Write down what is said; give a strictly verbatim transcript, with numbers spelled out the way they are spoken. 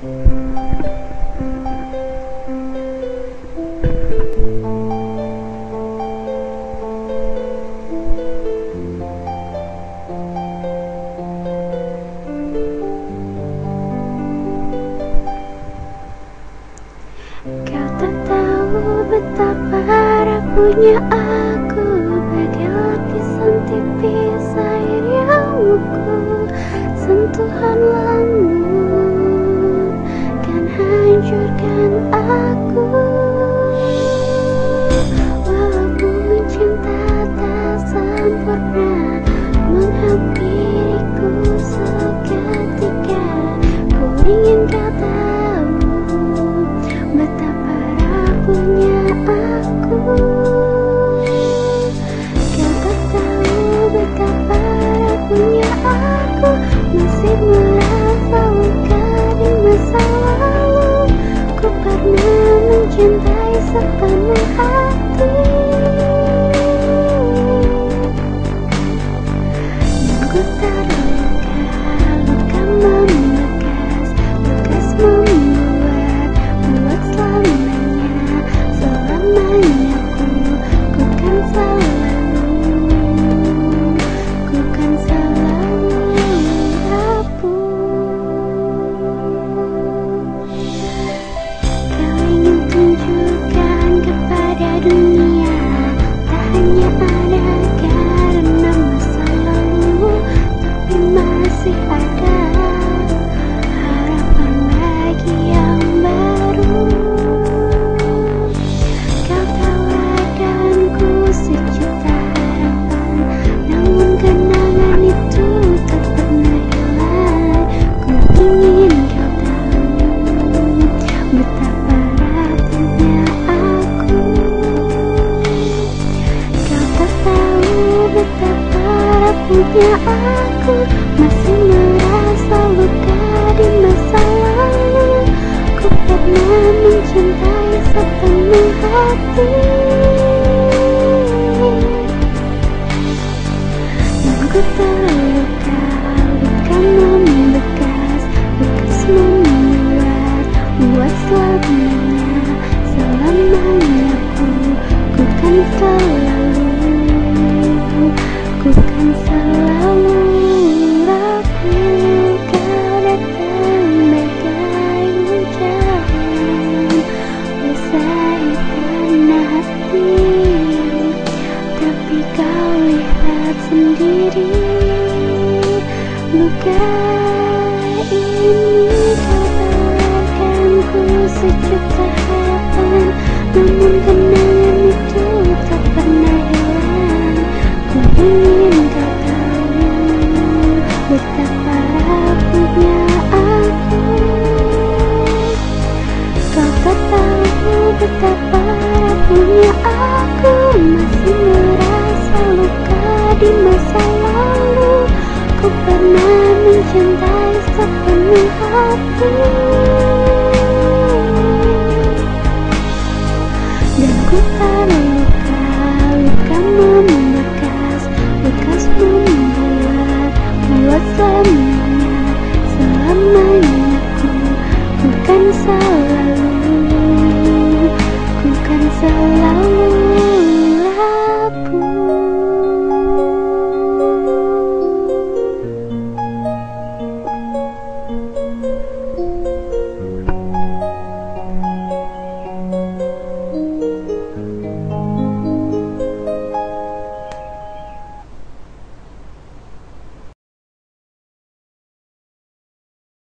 Kau tak tahu betapa rapuhnya aku, bagai lapisan tipis air yang lukuh. Sentuhan lembut kan hancurkan aku. Walaupun cinta tak sempurna menghampiriku seketika, ku ingin kau tahu betapa rapuhnya aku. Kau tak tahu betapa rapuhnya aku, masih merasa luka di masa lalu. Ku pernah mencintai sepenuh hati, dan ku terluka, luka membekas, bekas membuat, buat selamanya, selamanya ku, ku kan selalu, ku kan selalu rapuh. Kau ingin tunjukkan kepada dunia, tak hanya ada karena masa lalu, tapi masih ada harapan bagi yang baru. Kau tawarkanku sejuta harapan, namun kenangan itu tak pernah hilang. Ku ingin kau tahu betapa rapuhnya aku. Kau tak tahu betapa rapuhnya aku, masih merasa luka di masa lalu. Ku pernah mencintai sepenuh hati, dan ku terluka, luka membekas, bekas membuat, buat selamanya, selamanya ku, ku kan selalu, ku kan selalu rapuh. Kau datang bagai hujan, usai panah hati, tapi kau lihat sendiri, luka ini. Kau tawarkanku sejuta harapan, namun kenangan itu tak pernah hilang. Ku ingin kau tahu betapa rapuhnya aku. Kau tak tahu betapa rapuhnya aku, masih merasa luka di masa lalu. Ku pernah mencintai sepenuh hati,